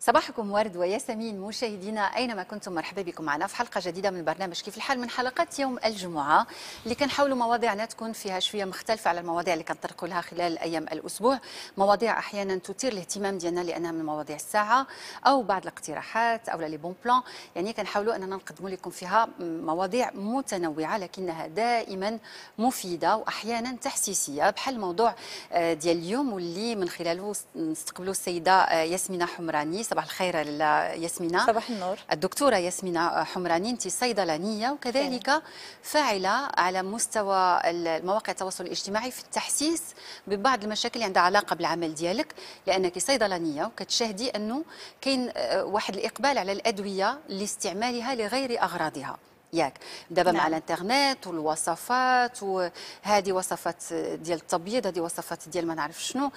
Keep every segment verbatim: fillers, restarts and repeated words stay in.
صباحكم ورد وياسمين مشاهدينا اينما كنتم، مرحبا بكم معنا في حلقه جديده من برنامج كيف الحال من حلقات يوم الجمعه اللي كنحاولوا مواضيعنا تكون فيها شويه مختلفه على المواضيع اللي كنطرقوا لها خلال ايام الاسبوع، مواضيع احيانا تثير الاهتمام ديالنا لانها من مواضيع الساعه او بعض الاقتراحات او لي بون بلان، يعني كنحاولوا اننا نقدموا لكم فيها مواضيع متنوعه لكنها دائما مفيده واحيانا تحسيسيه، بحال الموضوع ديال اليوم واللي من خلاله نستقبلوا السيده ياسمينه حمراني. صباح الخير ياسمينه. صباح النور. الدكتوره ياسمينه حمراني، انت صيدلانيه وكذلك فاعله على مستوى مواقع التواصل الاجتماعي في التحسيس ببعض المشاكل اللي عندها علاقه بالعمل ديالك، لانك صيدلانيه وكتشاهدي انه كاين واحد الاقبال على الادويه لاستعمالها لغير اغراضها. ياك دابا نعم. مع الانترنت والوصفات، وهذه وصفات ديال التبييض، هذه وصفات ديال ما نعرف شنو،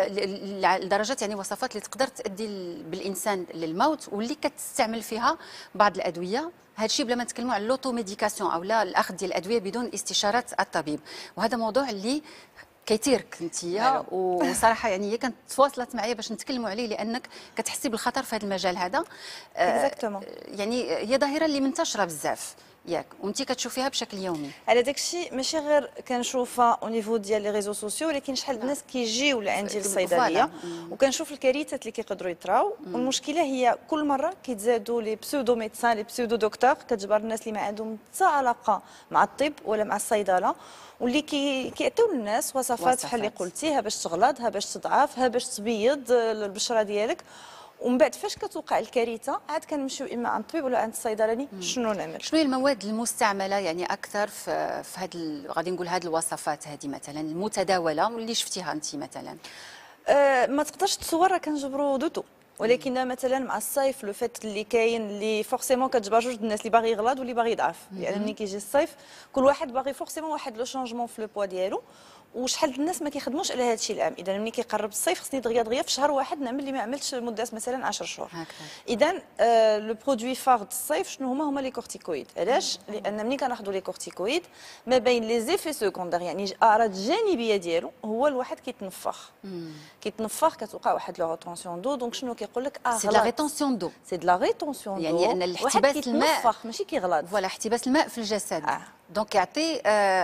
لدرجه يعني وصفات اللي تقدر تؤدي بالانسان للموت، واللي كتستعمل فيها بعض الادويه. هذا الشيء بلا ما نتكلموا على اللوتو ميديكاسيون او لا الاخذ ديال الادويه بدون استشاره الطبيب، وهذا موضوع اللي كيثيرك انتيا، وصراحه يعني هي كانت تواصلت معايا باش نتكلموا عليه لانك كتحسي بالخطر في هذا المجال هذا. اكزاكتومون. يعني هي ظاهره اللي منتشره بزاف ياك، وانت كتشوفيها بشكل يومي. على داك الشيء ماشي غير كنشوفها او نيفو ديال لي ريزو سوسيو، ولكن شحال الناس كيجيو لعندي للصيدليه وكنشوف الكارثات اللي كيقدروا يطراو. والمشكله هي كل مره كيتزادوا لي بسودو ميدسان، لي بسودو دكتور، كتجبر الناس اللي ما عندهم حتى علاقه مع الطب ولا مع الصيدله، واللي كي كيعطيو للناس وصفات بحال اللي قلتيها باش تغلظها، باش تضعفها، باش تبيض البشره ديالك. ومن بعد فاش كتوقع الكارثه عاد كنمشيو اما عند الطبيب ولا عند الصيدلاني. شنو نعمل؟ شنو هي المواد المستعمله يعني اكثر في في هاد غادي نقول هاد الوصفات هذه مثلا المتداوله واللي شفتيها انت مثلا؟ أه ما تقدرش تصور كنجبروا دوتو، ولكن مثلا مع الصيف لو فات اللي كاين اللي فورسيمون كتجبر جوج الناس، اللي باغي يغلط واللي باغي يضعف، لان يعني ملي كيجي الصيف كل واحد باغي فورسيمون واحد لو شونجمون في لو بوا ديالو. وشحال الناس ما كيخدموش على هذا الشيء العام. اذا ملي كيقرب الصيف خصني دغيا دغيا في شهر واحد نعمل اللي ما عملتش لمده مثلا عشرة شهور. اذا آه لو برودوي فار الصيف شنو هما؟ هما لي كورتيكويد. علاش؟ لان ملي كناخذوا لي كورتيكويد ما بين لي زيفي سكوندير يعني الاعراض الجانبيه ديالو هو الواحد كيتنفخ. كيتنفخ كتوقع واحد لو روتونسيون دو. دونك شنو كيقول لك؟ اه سي لا ريتونسيون دو، سي دو لا ريتونسيون دو، يعني ان الاحتباس الماء ماشي كيغلط. فوالا احتباس الماء في الجسد. آه. دونك كيعطي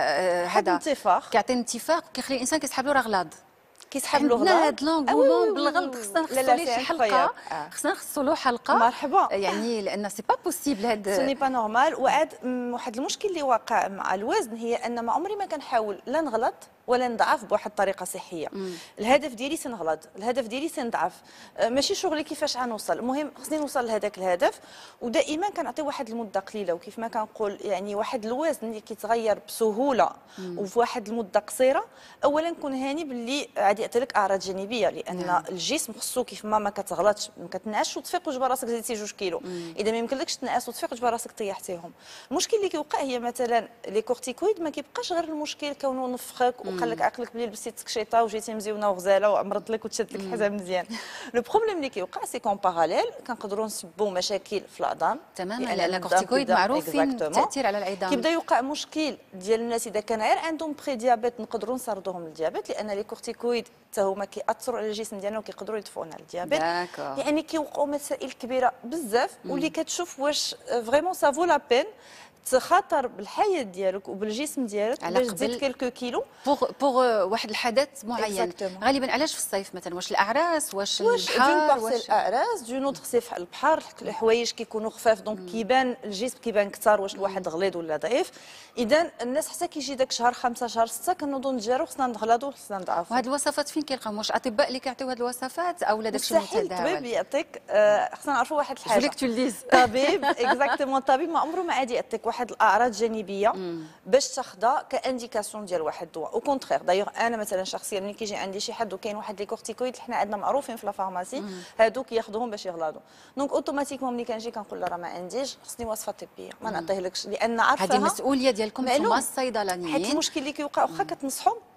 هذا انتفاخ، كيعطي انتفاخ وكيخلي الانسان كيسحب له راه غلاض، كيسحب له غلاض. عندنا هاد لونغولون بالغلط، خصنا نخصو ليه شي حلقه، خصنا نخصو له حلقه مرحبا، يعني لان سي با بوسيبل هاد سوني با نورمال. وعاد واحد المشكل اللي واقع مع الوزن هي ان ما عمري ما كنحاول لا نغلط ولا نضعف بواحد الطريقه صحيه. مم. الهدف ديالي سنغلط، الهدف ديالي سنضعف، ماشي شغلي كيفاش غنوصل، المهم خصني نوصل لهذاك الهدف. ودائما كنعطي واحد المده قليله، وكيف ما كنقول يعني واحد الوزن اللي كيتغير بسهوله مم. وفي واحد المده قصيره. اولا كون هاني باللي غادي يعطي لك اعراض جانبيه، لان مم. الجسم خصو كيف ما ما كتغلطش، ما كتنعش وتفيق وتجبر راسك زيدتي جوج كيلو. مم. اذا ما يمكنلكش تنعس وتفيق وتجبر راسك طيحتيهم. المشكل اللي كيوقع هي مثلا لي كورتيكويد ما كيبقاش غير المشكل كونه نفخك وقال لك عقلك بلي لبستي تكشيطه وجيتي مزيونه وغزاله وعمرت لك وتشد لك الحزام مزيان. لو بروبليم اللي كيوقع سي كون باراليل كنقدروا نسبوا مشاكل في العظام تماما، لان الكورتيكويد معروفين التاثير على العظام. كيبدا يوقع مشكل ديال الناس اذا كان غير عندهم بري ديابيت نقدروا نسردوهم للديابيت، لان لي كورتيكويد حتى هما كيأثروا على الجسم ديالنا وكيقدروا يدفعونا للديابيت. يعني كيوقعوا مسائل كبيره بزاف، واللي كتشوف واش فريمون سافو لا بين تخاطر بالحياه ديالك وبالجسم ديالك باش تزيد كيلكو كيلو بوغ بوغ واحد الحدث معين. غالبا علاش في الصيف مثلا؟ واش الاعراس، واش البحر؟ واش الاعراس دو نوتر سي في البحر الحوايج كيكونوا خفاف، دونك كيبان الجسم كيبان كثار واش الواحد غليظ ولا ضعيف. اذا الناس حتى كيجي داك شهر خمسة شهر ستة كنوضوا نتجاروا خصنا نغلظوا خصنا نضعفوا. وهاد الوصفات فين كيلقاو؟ واش اطباء اللي كيعطيو هاد الوصفات او لا داكشي متداول؟ مستحيل الطبيب يعطيك. آه خصنا نعرفوا واحد الحاجه، خليك توليز طبيب اكزاكتومون الطبيب ما عمره ما عادي يعطيك واحد الاعراض جانبيه مم. باش تاخذها كانديكاسيون ديال واحد الدواء. او كونترير دايوغ انا مثلا شخصيا ملي كيجي عندي شي حد وكاين واحد لي كورتيكويد حنا عندنا معروفين في لا فارماسي هادوك ياخذوهم باش يغلاضوا، دونك اوتوماتيكمون ملي كنجي كنقول له راه ما عنديش، خصني وصفه طبيه ما نعطيهلكش، لان عارفه هذه مسؤوليه ديالكم نتوما الصيدلانيين. حيت المشكل اللي كيوقع واخا كتنصحوا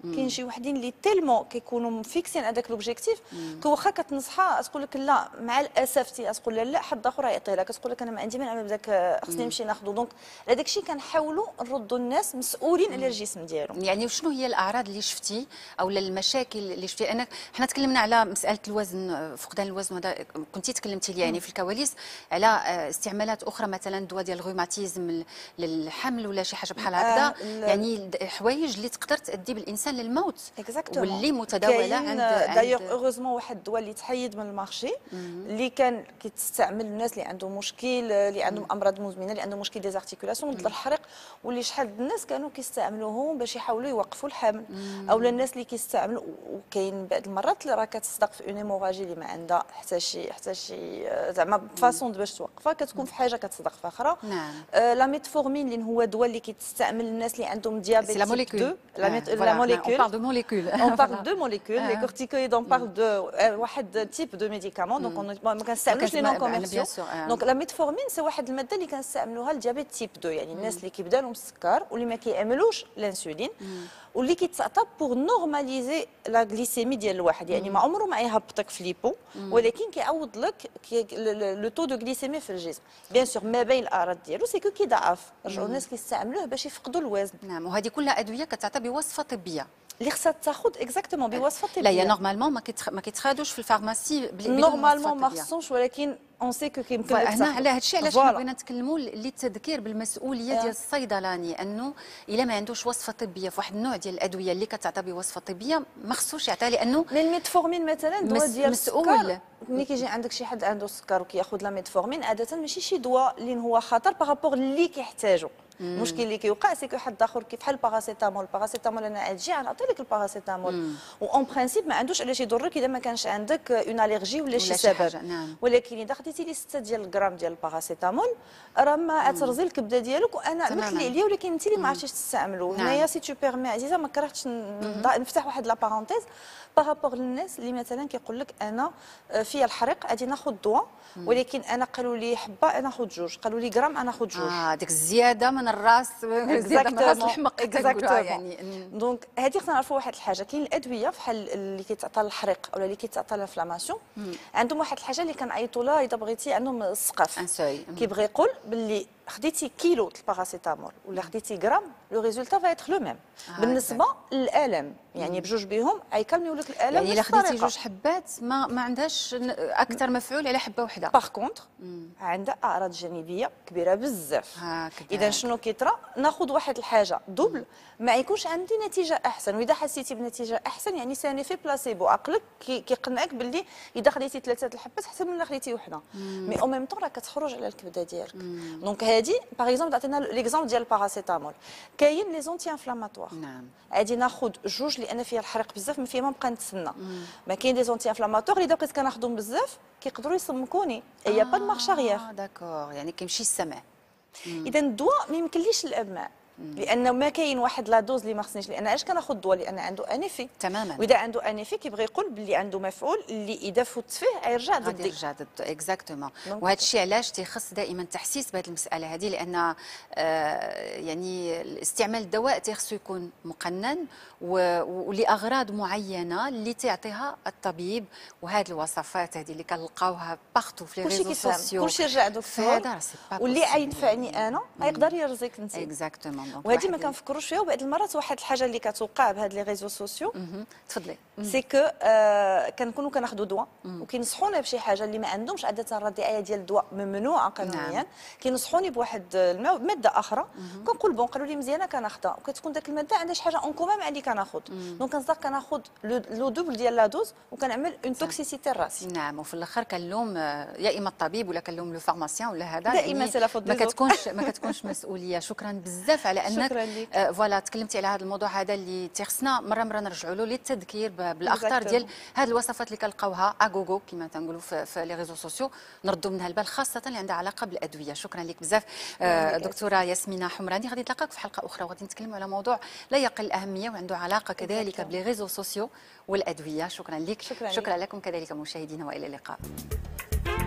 كاين شي وحدين اللي تيلمون كيكونوا فيكسين هذاك لوبجيكتيف كو واخا كتنصحها تقول لك لا مع الاسف تي تقول لا حد اخر يعطي لها كتقول لك انا ما عندي ما نعمل بداك خصني نمشي ناخذ دونك هذاك الشيء كنحاولوا نردوا الناس مسؤولين على الجسم ديالهم. يعني وشنو هي الاعراض اللي شفتي او المشاكل اللي شفتي؟ انا حنا تكلمنا على مساله الوزن، فقدان الوزن، وهذا كنتي تكلمتي لي يعني في الكواليس على استعمالات اخرى مثلا دواء ديال الروماتيزم للحمل ولا شي حاجه بحال هكذا، آه يعني حوايج اللي تقدر تؤدي بالانسان للموت واللي متداوله عند دايوغ اوغوزمون واحد الدواء اللي تحيد من المارشي اللي كان كيتستعمل الناس اللي عندهم مشكل، اللي عندهم امراض مزمنه، اللي عندهم مشكل ديزارتيكولاسيون ضد الحرق، واللي شحال الناس كانوا كيستعملوهم باش يحاولوا يوقفوا الحمل، او الناس اللي كيستعملوا. وكاين بعض المرات اللي راه كتصدق في اون هيموراجي اللي ما عندها حتى شي حتى شي زعما فاسون باش توقفها، كتكون في حاجه كتصدق في اخرى. نعم. آه لا ميتفورمين اللي هو دواء اللي كيتستعمل الناس اللي عندهم ديابيت تيب اثنين. لا موليكول. On parle de molécules. On parle de molécules. Les corticoïdes, on parle de واحد type de médicament. Donc on ما كنستعملوش لي نون كوميرسيو. دونك لا ميتفورمين سي واحد الماده اللي كنستعملوها للديابيت تيب اثنين، يعني الناس اللي كيبدا لهم السكر واللي ما كيعملوش الانسولين واللي كيتعطى بور نورماليزي لا غليسيمي ديال الواحد، يعني ما عمره ما يهبطك في ليبو ولكن كيعوض لك لو تو دو غليسيمي في الجسم. بيان سور ما بين الاعراض ديالو سي كو كيضعف، رجعوا الناس كيستعملوه باش يفقدوا الوزن. نعم. وهذه كلها ادويه كتعطى بوصفه طبيه اللي خصها تاخذ اكزاكتومون بوصفه طبيه. لا هي نورمالمون ما كيتخ... ما كيتخادوش في الفارماسي بدون نورمالمون ما خصهمش، ولكن اون سي كو كيمكن لك هنا على هذا الشيء علاش حنا بغينا نتكلموا للتذكير بالمسؤوليه ديال الصيدلاني، انه الا ما عندوش وصفه طبيه في واحد النوع ديال الادويه اللي كتعطى بوصفه طبيه ما خصوش يعطيها، لانه الميتفورمين مثلا دواء ديال مسؤول. ملي كيجي عندك شي حد عنده السكر وكياخذ لا ميتفورمين عاده ماشي شي دواء اللي هو خطر بارابور اللي كيحتاجو. المشكل اللي كيوقع سي كو حد اخر كيف بحال الباراسيتامول، الباراسيتامول انا تجي غنعطي لك الباراسيتامول اون برينسيپ ما عندوش علاش يضرك اذا ما كانش عندك اون اليرجي ولا شي سبب. نعم. ولكن اذا خديتي لي ستة ديال الغرام ديال الباراسيتامول راه ما ترزي الكبده ديالك، وانا عملت لي عليا ولكن انت اللي ما عرفتيش تستعملوا. هنايا سي تو بيرمي عزيزه ما كرهتش نفتح واحد لا بارونتيز بارابور للناس اللي مثلا كيقول لك انا فيا الحريق غادي ناخذ دواء ولكن انا قالوا لي حبه انا ناخذ جوج، قالوا لي غرام انا ناخذ جوج. اه ديك الزياده من الراس، زياده من راس الحمق يعني. دونك هذه خصنا نعرفوا واحد الحاجه، كاين الادويه بحال اللي كيتعطى للحريق ولا اللي كيتعطى للانفلاماسيون عندهم واحد الحاجه اللي كنعيطوا لها اذا بغيتي عندهم السقف، كيبغي يقول باللي خديتي كيلو الباراسيتامول ولا خديتي غرام لو ريزولتا فا ايتر لو ميم. بالنسبه للالم يعني بجوج بهم غيكملوا لك الالم. يعني الا خديتي جوج حبات ما ما عندهاش اكثر مفعول على حبه وحده. باغ كونتر عندها اعراض جانبيه كبيره بزاف. اذا شنو كيطرا ناخذ واحد الحاجه دوبل ما يكونش عندي نتيجه احسن، واذا حسيتي بنتيجه احسن يعني ساني في بلاسيبو، عقلك كيقنعك باللي اذا خديتي ثلاثه الحبات احسن من الا خديتي وحده، مي او ميم طون راه كتخرج على الكبده ديالك. دونك هذه باغ اكزومبل عطينا ليكزومبل ديال الباراسيتامول، كاين لي زونتي انفلاماتوار. نعم. غادي ناخذ جوج لان فيها الحريق بزاف ما فيها ما نبقى نتسنى. ما كاين دي زونتي انفلاماتوار اللي بقيت كناخذهم بزاف كيقدروا يسمكوني، اي با دو مارش اريير. اه داكور، يعني كيمشي السمع. اذا الدواء ما يمكنليش الابماء لانه ما كاين واحد لا دوز اللي ما خصنيش، لان علاش كناخذ الدواء لان عنده انيفي تماما، واذا عنده انيفي كيبغي يقول باللي عنده مفعول اللي اذا فوت فيه غيرجع ضدي. غادي يرجع ضد اكزاكتومون. وهذا الشيء علاش تيخص دائما تحسيس بهذه المساله هذه، لان آه يعني استعمال الدواء تيخصو يكون مقنن ولاغراض معينه اللي تعطيها الطبيب، وهذه الوصفات هذه اللي كنلقاوها باغتو في لي ريزو سوسيو كلشي يرجع دكتور، واللي غينفعني انا غيقدر يرزقك انت. اكزاكتومون. وهذه ما كنفكروش فيها، وبعض المرات واحد الحاجه اللي كتوقع بهاد لي ريزو سوسيو تفضلي سي كو آه كنكونوا كناخذوا دواء وكينصحونا بشي حاجه اللي ما عندهمش عاده الرديئه ديال الدواء ممنوعه قانونيا. نعم. كينصحوني بواحد ماده اخرى كنقول بون قالوا لي مزيانه كناخذها، وكتكون داك الماده عندها شي حاجه اون كومان مع اللي كناخذ، دونك كنصدق كناخذ لو دوبل ديال لا دوز وكنعمل اون توكسيسيتي الراسي. نعم. وفي الاخر كنلوم يا اما الطبيب ولا كنلوم لو فارماسيان ولا هذا، دائما سي لا فوت ما كتكونش ما كتكونش مسؤوليه. شكرا بزاف على انك آه فوالا تكلمتي على هذا الموضوع هذا اللي تيخصنا مره مره نرجعوا له للتذكير بالاخطار ديال هذه الوصفات اللي كنلقاوها اغوغو كما تنقولوا في, في لي ريزو سوسيو، نردوا منها البال خاصه اللي عندها علاقه بالادويه. شكرا لك بزاف آه دكتوره ياسمينه حمراني. غادي نتلاقاك في حلقه اخرى وغادي نتكلموا على موضوع لا يقل اهميه وعنده علاقه كذلك بلي ريزو سوسيو والادويه. شكرا لك. شكرا, شكرا لكم كذلك مشاهدينا والى اللقاء.